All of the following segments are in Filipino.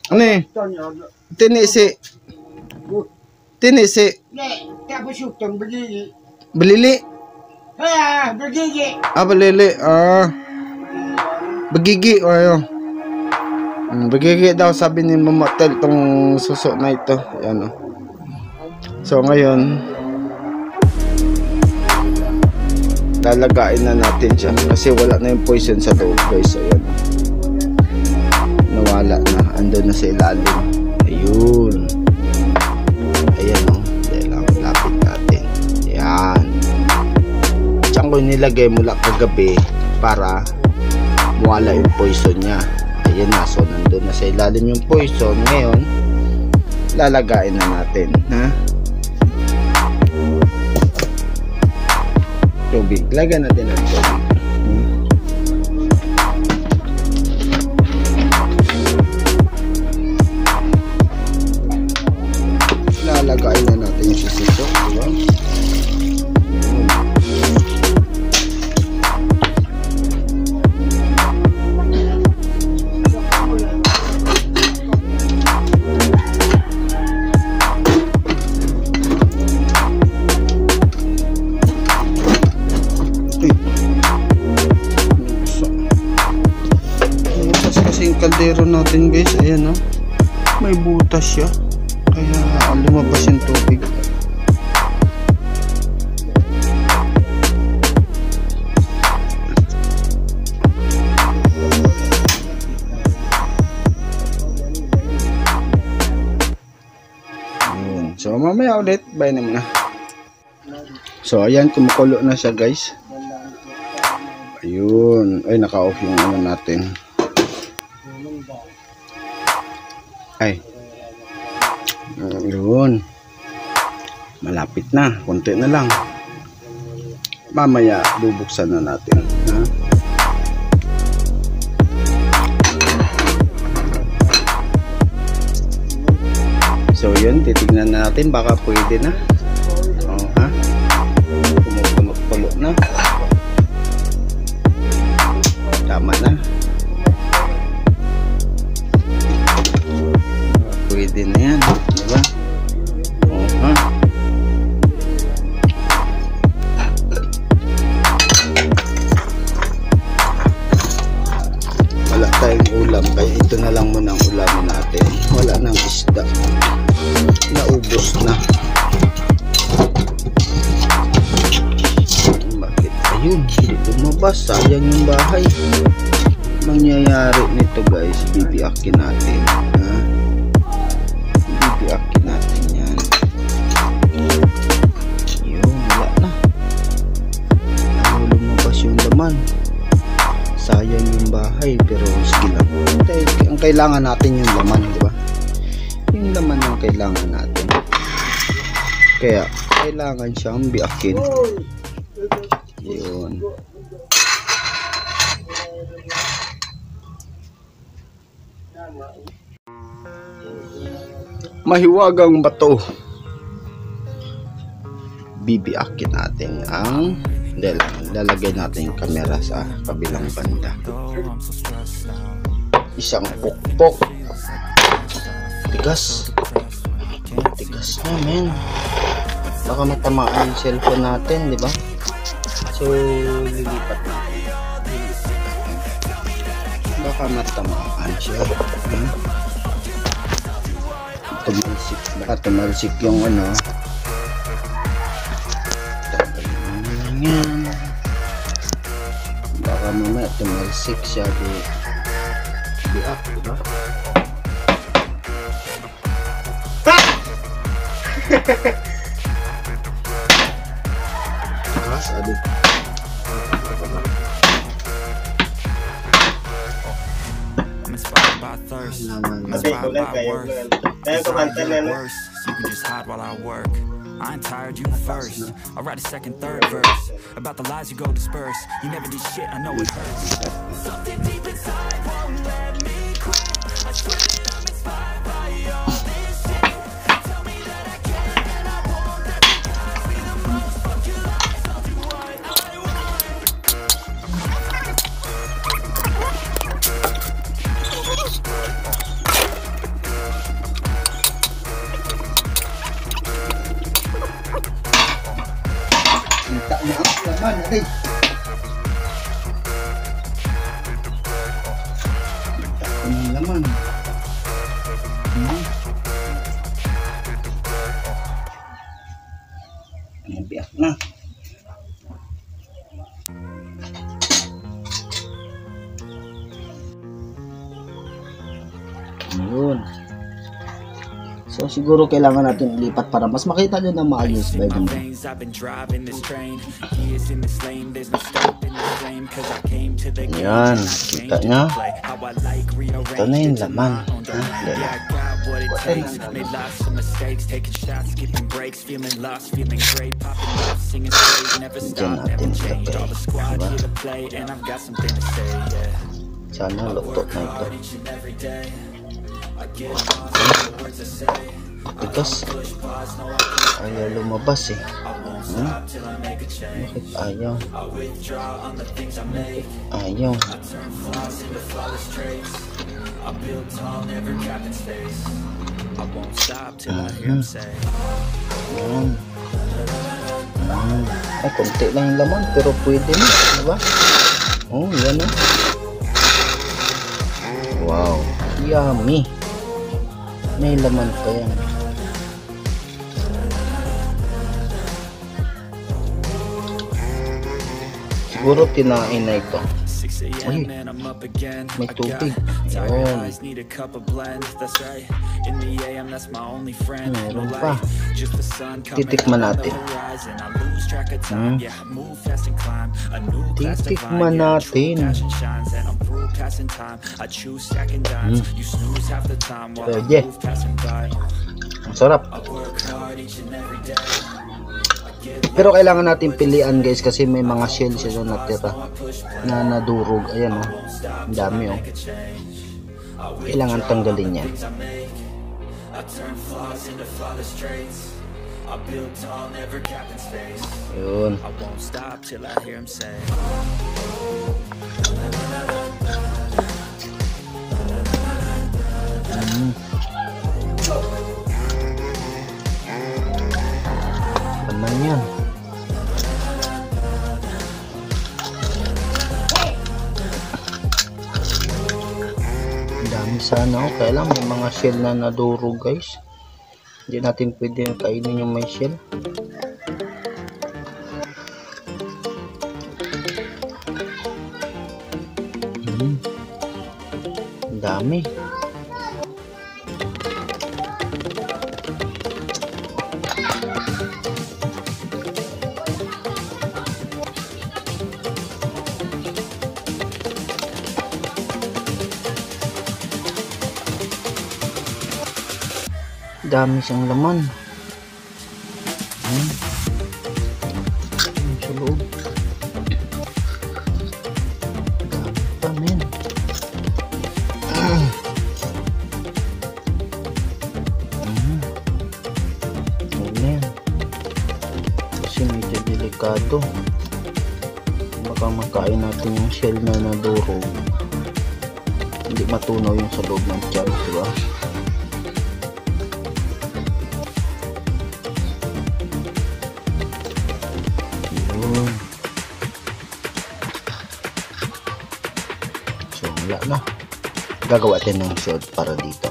Ano eh? Tinisi. Tinisi. Balili. Balili. Bagigi. Ayo. Bagigi daw sabi ni Mama Tel tong suso na ito. Ayan, so ngayon lalagain na natin siya kasi wala na yung poison sa loob, guys. Ayan, nawala na, andun na sa ilalim. Ayun, ayan lang, lapit natin. Ayan, diyan ko nilagay mula kagabi para mawala yung poison nya. Ayan na, so nandun na sa ilalim yung poison. Ngayon lalagain na natin, ha? Tubig, lagyan natin ang tubig. Lalagain na natin yung sisito, diba? Kaldero natin, guys. Ayan, may butas siya kaya lumabas yung tubig. Ayan. So mamaya ulit, bye na muna. So ayan, kumukulo na siya, guys. Ayun, ay naka-off yung ano natin. Ay, yun, malapit na, konti na lang. Mamaya bubuksan na natin, ha? So yun, titignan na natin, baka pwede na. Ha? Kumukulo na. Tama na. Pwede na yan, diba? Ha? Wala tayong ulam, kaya ito na lang muna ang ulamin natin. Wala nang isda, naubos na. Bakit? Ayun, hindi lumabas, sayang yung bahay. Mangyayari nito, guys, bibiyakin natin, ha? Bibiyakin natin yan. Yun, wala na. Lumabas yung laman. Sayang yung bahay, pero sige lang. Ang kailangan natin yung laman, di ba? Yung laman ang kailangan natin. Kaya kailangan siyang biyakin. Yun. Mahiwagang bato. Bibiyakin natin ang lalagay natin yung camera sa kabilang banda. Isang pukpok. Tigas. Tigas na, men. Baka matamaan yung cellphone natin, di ba? So lilipat natin. Baka matamaan siya. Tumalsik. Baka tumalsik yung ano. Yan. Baka mamaya tumalsik siya di biak, diba? Kas aduh. I'm inspired by thirst. I'm inspired by worth. Worse, you can just hide while I work. I ain't tired, you first. I'll write a second, third verse about the lies you go disperse. You never did shit, I know it hurts. Something deep inside won't let me quit. I swear that I'm inspired by all this shit. Tell me that I can and I won't let me go. I'll be the motherfucking lies. I'll do what I want. laman natin. Ang laman. Ayan, biyak na. Ayun. So siguro kailangan natin ilipat para mas makita nyo na maayos ba yung yan, kita nyo. Ito na yung laman. Diyan natin ilagay, diba? Sana luto na ito. Tigas. Ayaw lumabas eh. Bakit ayaw? Ayaw. Ay, konti lang yung laman pero pwede na, diba? Oh, yan na. Wow, yummy. May laman pa yan. Siguro kinain na ito. Ay, may tubig. Ayan. Meron pa. Titikman natin. Titikman natin. Pwede. Ang sarap. Pero kailangan natin pilian guys kasi may mga shell sila natira na nadurog. Ayan o. Ang dami o. Kailangan tanggalin yan. Yun. Laman yan. Ang dami sana. Kaya lang may mga shell na nadurog guys. Hindi natin pwede kainin yung may shell. Ang dami. Dami siyang laman. Sa loob. Dami pa men. Ayan. Kasi medyo delikado. Baka makain natin yung shell na nadurog. Hindi matunaw yung sa loob ng tiyan, diba? So wala na. Gagawa natin ng shot para dito.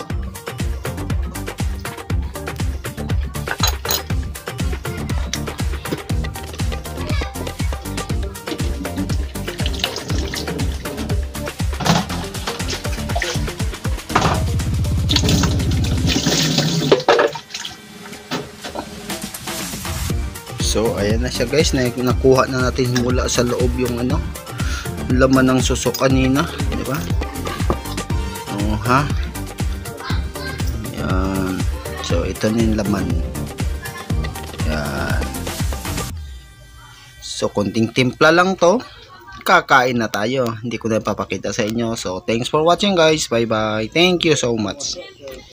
So ayan na siya guys, nakuha na natin mula sa loob yung laman ng suso kanina, di ba? Oh ha. Yan. So ito na yung laman. Yan. So konting timpla lang to. Kakain na tayo. Hindi ko na papakita sa inyo. So thanks for watching guys. Bye bye. Thank you so much.